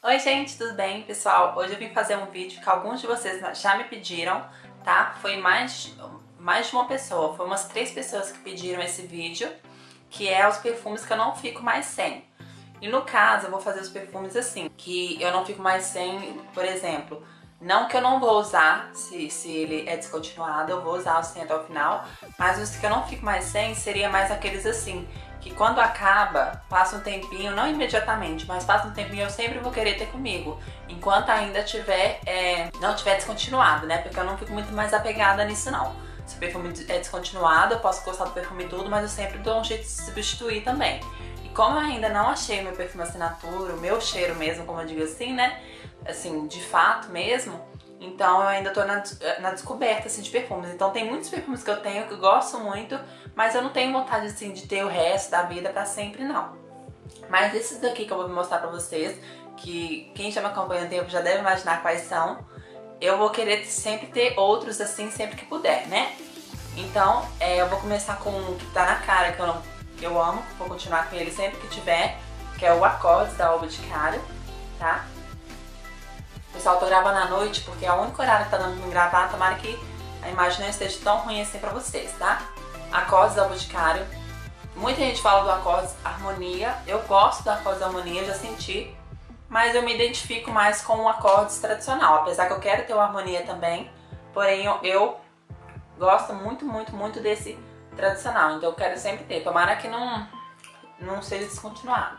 Oi gente, tudo bem? Pessoal, hoje eu vim fazer um vídeo que alguns de vocês já me pediram, tá? Foi mais de uma pessoa, foi umas 3 pessoas que pediram esse vídeo, que é os perfumes que eu não fico mais sem. E no caso, eu vou fazer os perfumes assim, que eu não fico mais sem, por exemplo, não que eu não vou usar, se ele é descontinuado, eu vou usar assim até o final, mas os que eu não fico mais sem seria mais aqueles assim, que quando acaba, passa um tempinho, não imediatamente, mas passa um tempinho eu sempre vou querer ter comigo, enquanto ainda não tiver descontinuado, né? Porque eu não fico muito mais apegada nisso não. Se o perfume é descontinuado, eu posso gostar do perfume tudo, mas eu sempre dou um jeito de substituir também. E como eu ainda não achei o meu perfume assinatura, o meu cheiro mesmo, como eu digo assim, né? Assim, de fato mesmo, então eu ainda tô na descoberta assim, de perfumes. Então tem muitos perfumes que eu tenho que eu gosto muito, mas eu não tenho vontade assim de ter o resto da vida pra sempre, não. Mas esses daqui que eu vou mostrar pra vocês, que quem já me acompanha há tempo já deve imaginar quais são, eu vou querer sempre ter outros assim sempre que puder, né? Então eu vou começar com um que tá na cara, que eu amo, vou continuar com ele sempre que tiver, que é o Accords da O Boticário, tá? Pessoal, eu tô gravando à noite porque é o único horário que tá dando pra me gravar, tomara que a imagem não esteja tão ruim assim pra vocês, tá? Accords da O Boticário. Muita gente fala do Accords Harmonia, eu gosto do Accords Harmonia, já senti, mas eu me identifico mais com o Accords tradicional, apesar que eu quero ter o Harmonia também, porém eu gosto muito desse tradicional, então eu quero sempre ter, tomara que não seja descontinuado.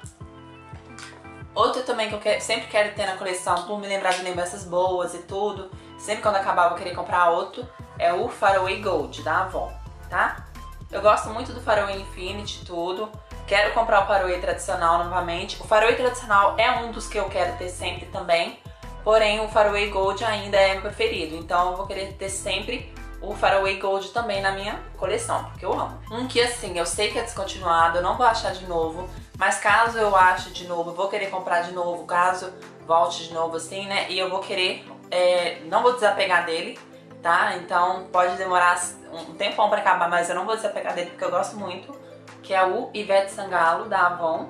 Outro também que eu sempre quero ter na coleção, por me lembrar de lembranças boas e tudo, sempre quando acabar eu vou querer comprar outro, é o Faraway Gold da Avon, tá? Eu gosto muito do Faraway Infinity e tudo, quero comprar o Faraway tradicional novamente. O Faraway tradicional é um dos que eu quero ter sempre também, porém o Faraway Gold ainda é meu preferido, então eu vou querer ter sempre o Faraway Gold também na minha coleção, porque eu amo. Um que assim, eu sei que é descontinuado, eu não vou achar de novo, mas caso eu ache de novo, eu vou querer comprar de novo, caso volte de novo assim, né? E eu vou querer, não vou desapegar dele, tá? Então pode demorar um tempão pra acabar, mas eu não vou desapegar dele porque eu gosto muito, que é o Ivete Sangalo da Avon,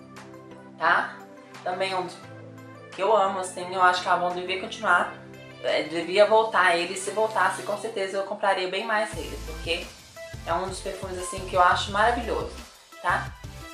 tá? Também um que eu amo, assim, eu acho que a Avon devia continuar, devia voltar ele, se voltasse com certeza eu compraria bem mais ele, porque é um dos perfumes assim que eu acho maravilhoso, tá?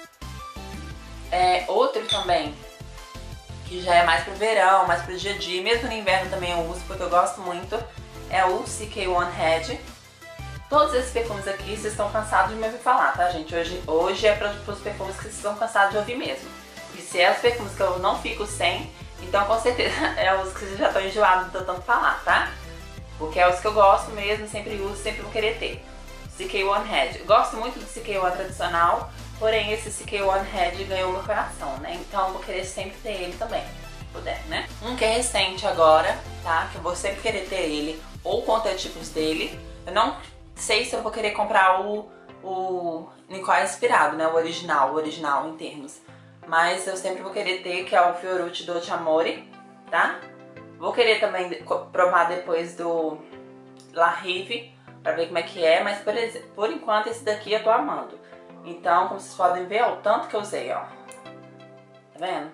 Outro também, que já é mais pro verão, mais pro dia a dia, mesmo no inverno também eu uso porque eu gosto muito, é o CK1 Head. Todos esses perfumes aqui vocês estão cansados de me ouvir falar, tá gente? Hoje é para os perfumes que vocês estão cansados de ouvir mesmo. E se é os perfumes que eu não fico sem, então com certeza é os que vocês já estão enjoados de tanto falar, tá? Porque é os que eu gosto mesmo, sempre uso, sempre vou querer ter. CK1 Head. Eu gosto muito do CK1 tradicional, porém esse CK1 Head ganhou meu coração, né? Então eu vou querer sempre ter ele também, se puder, né? Um que é recente agora, tá? Que eu vou sempre querer ter ele, ou contratipos dele. Eu não sei se eu vou querer comprar o Nicole Inspirado, né? O original em termos. Mas eu sempre vou querer ter, que é o Fiorucci Dolce Amore, tá? Vou querer também provar depois do La Rive, pra ver como é que é, mas por enquanto esse daqui eu tô amando. Então, como vocês podem ver, ó, o tanto que eu usei, ó. Tá vendo?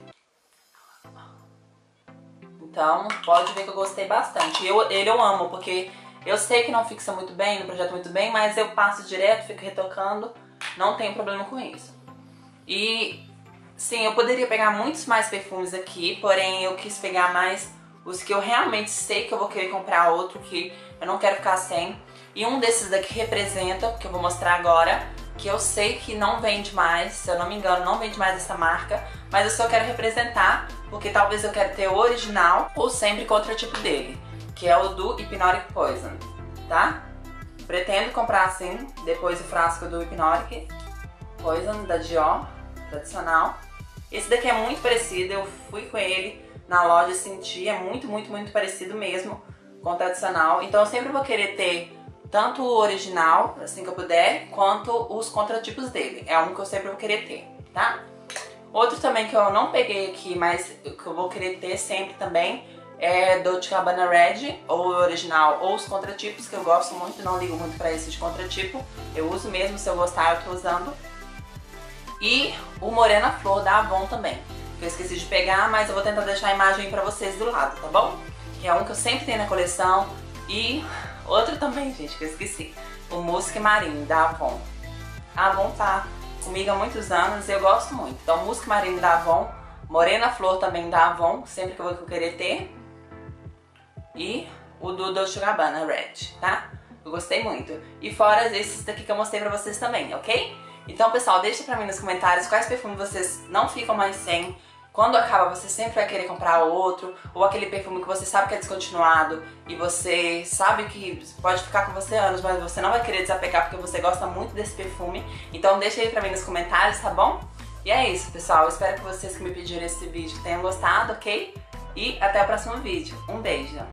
Então, pode ver que eu gostei bastante. Ele eu amo, porque eu sei que não fixa muito bem, no projeto muito bem, mas eu passo direto, fico retocando, não tenho problema com isso. E, sim, eu poderia pegar muitos mais perfumes aqui, porém eu quis pegar mais os que eu realmente sei que eu vou querer comprar outro, que eu não quero ficar sem. E um desses daqui representa, que eu vou mostrar agora, que eu sei que não vende mais, se eu não me engano, não vende mais essa marca, mas eu só quero representar, porque talvez eu quero ter o original ou sempre contra o tipo dele, que é o do Hypnotic Poison, tá? Pretendo comprar assim, depois o frasco do Hypnotic Poison da Dior, tradicional. Esse daqui é muito parecido, eu fui com ele na loja e senti, é muito parecido mesmo com o tradicional, então eu sempre vou querer ter tanto o original, assim que eu puder, quanto os contratipos dele. É um que eu sempre vou querer ter, tá? Outro também que eu não peguei aqui, mas que eu vou querer ter sempre também, é Dolce Gabbana Red, ou o original, ou os contratipos, que eu gosto muito, não ligo muito pra esse de contratipo. Eu uso mesmo, se eu gostar eu tô usando. E o Morena Flor da Avon também. que eu esqueci de pegar, mas eu vou tentar deixar a imagem aí pra vocês do lado, tá bom? Que é um que eu sempre tenho na coleção. E outro também, gente, que eu esqueci. O Musque Marine, da Avon. A Avon tá comigo há muitos anos e eu gosto muito. Então, Musque Marine da Avon. Morena Flor também da Avon, sempre que eu vou querer ter. E o do Dolce & Gabbana Red, tá? Eu gostei muito. E fora esses daqui que eu mostrei pra vocês também, ok? Então, pessoal, deixa pra mim nos comentários quais perfumes vocês não ficam mais sem. Quando acaba, você sempre vai querer comprar outro. Ou aquele perfume que você sabe que é descontinuado e você sabe que pode ficar com você anos, mas você não vai querer desapegar porque você gosta muito desse perfume. Então deixa aí pra mim nos comentários, tá bom? E é isso, pessoal. Eu espero que vocês que me pediram esse vídeo tenham gostado, ok? E até o próximo vídeo. Um beijo!